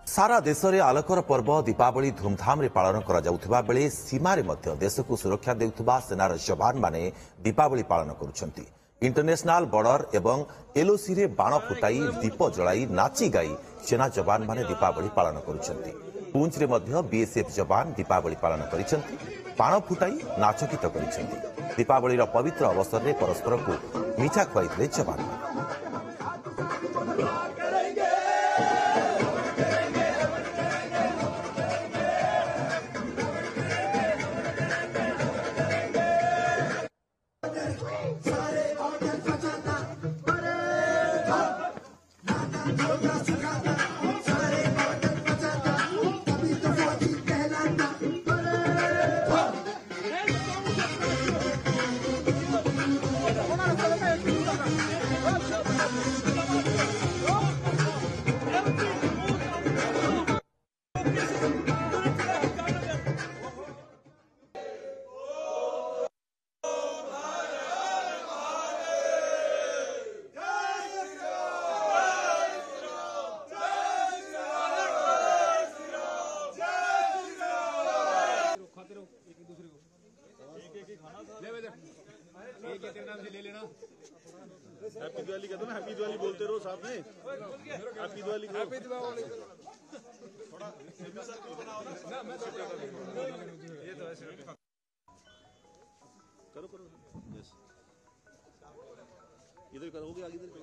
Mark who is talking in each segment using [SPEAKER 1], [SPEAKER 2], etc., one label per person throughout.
[SPEAKER 1] सारा देश में आलोकर पर्व दीपावली धूमधाम रे पालन करा जाउथिबा बेले सीमारे मध्य देश को सुरक्षा देउथिबा सेनार जवान माने दीपावली पालन करुछंती। इंटरनेशनल बॉर्डर एवं एलओसी रे बाण फुटाई दीप जलाई नाची गाई सेना जवान माने दीपावली पालन करुछंती। पुंछ रे मध्य बीएसएफ जवान दीपावली पालन करिसंती, बाण फुटाई नाच गीत करिसंती। दीपावली पवित्र अवसर में परस्पर को मिठा खुआई जवान।
[SPEAKER 2] ले लेना। हैप्पी दिवाली कहते ना, हैप्पी दिवाली बोलते रहो साथ में। हैप्पी दिवाली हैप्पी दिवाली थोड़ा ना मैं तो ये तो ऐसे करो करो यस इधर करोगे आगे इधर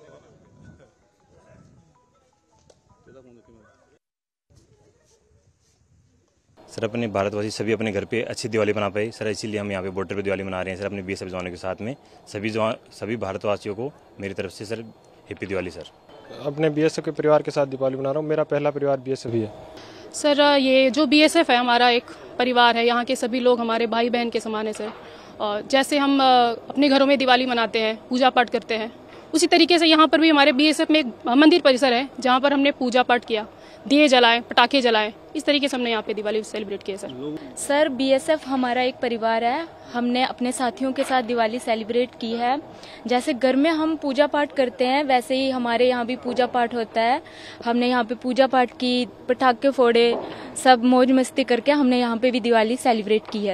[SPEAKER 3] सर अपने भारतवासी सभी अपने घर पे अच्छी दिवाली मना पाए सर, इसीलिए हम यहाँ पे बॉर्डर पे दिवाली मना रहे हैं सर अपने बीएसएफ जवानों के साथ में। सभी भारतवासियों को मेरी तरफ से सर हैप्पी दिवाली। सर
[SPEAKER 4] अपने बीएसएफ के परिवार के साथ दिवाली मना रहा हूँ। मेरा पहला परिवार बीएसएफ ही है।
[SPEAKER 5] सर ये जो बीएसएफ है हमारा एक परिवार है, यहाँ के सभी लोग हमारे भाई बहन के समान है सर। और जैसे हम अपने घरों में दिवाली मनाते हैं, पूजा पाठ करते हैं, उसी तरीके से यहाँ पर भी हमारे बीएसएफ में एक मंदिर परिसर है जहाँ पर हमने पूजा पाठ किया, दिए जलाए, पटाखे जलाए, इस तरीके से हमने यहाँ पे दिवाली सेलिब्रेट किया सर।
[SPEAKER 6] सर बीएसएफ हमारा एक परिवार है, हमने अपने साथियों के साथ दिवाली सेलिब्रेट की है। जैसे घर में हम पूजा पाठ करते हैं वैसे ही हमारे यहाँ भी पूजा पाठ होता है। हमने यहाँ पे पूजा पाठ की, पटाखे फोड़े, सब मौज मस्ती करके हमने यहाँ पे भी दिवाली सेलिब्रेट की है।